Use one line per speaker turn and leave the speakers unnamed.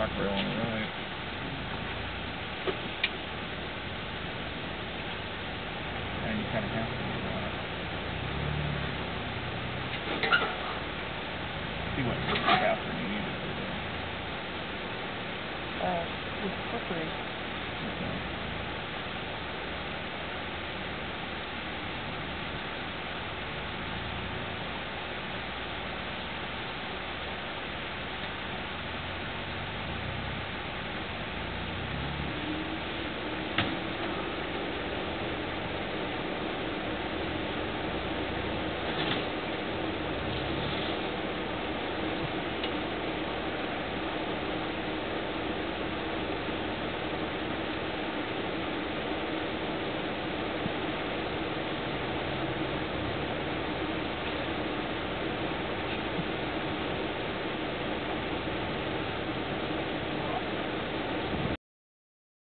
rock rail on the right. And you kind of have to do that. See what Catherine you need to do.
With slippery.
Okay.